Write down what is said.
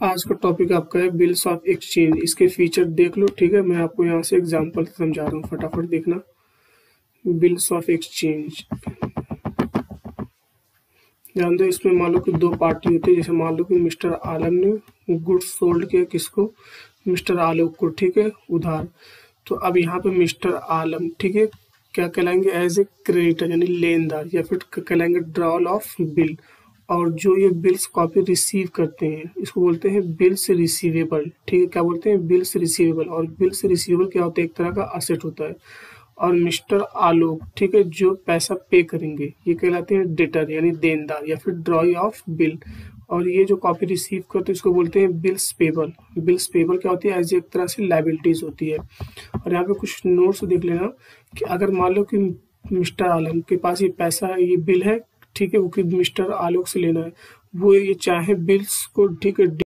आज का टॉपिक आपका है बिल्स ऑफ एक्सचेंज। इसके फीचर देख लो, ठीक है। मैं आपको यहाँ से एग्जांपल समझा रहा हूँ, फटाफट देखना। बिल्स ऑफ एक्सचेंज ध्यान दो, इसमें मान लो कि दो पार्टी होती है। जैसे मान लो कि मिस्टर आलम ने गुड्स सोल्ड किया किसको, मिस्टर आलोक को, ठीक है, उधार। तो अब यहाँ पे मिस्टर आलम, ठीक है, क्या कहलाएंगे, एज ए क्रेडिटर यानी लेनदार, या फिर कहलाएंगे ड्रॉल ऑफ बिल। और जो ये बिल्स कॉपी रिसीव करते हैं इसको बोलते हैं बिल्स रिसीवेबल, ठीक है। क्या बोलते हैं, बिल्स रिसीवेबल। और बिल्स रिसीवेबल क्या होता है, एक तरह का असेट होता है। और मिस्टर आलोक, ठीक है, जो पैसा पे करेंगे ये कहलाते हैं डेटर यानी देनदार, या फिर ड्रॉई ऑफ बिल। और ये जो कॉपी रिसीव करते हैं इसको बोलते हैं बिल्स पेबल। बिल्स पेबल क्या होती है, एज एक तरह से लाइबिलिटीज होती है। और यहाँ पे कुछ नोट्स देख लेना कि अगर मान लो कि मिस्टर आलम के पास ये पैसा, ये बिल है, ठीक है, वो कि मिस्टर आलोक से लेना है, वो ये चाहे बिल्स को, ठीक है,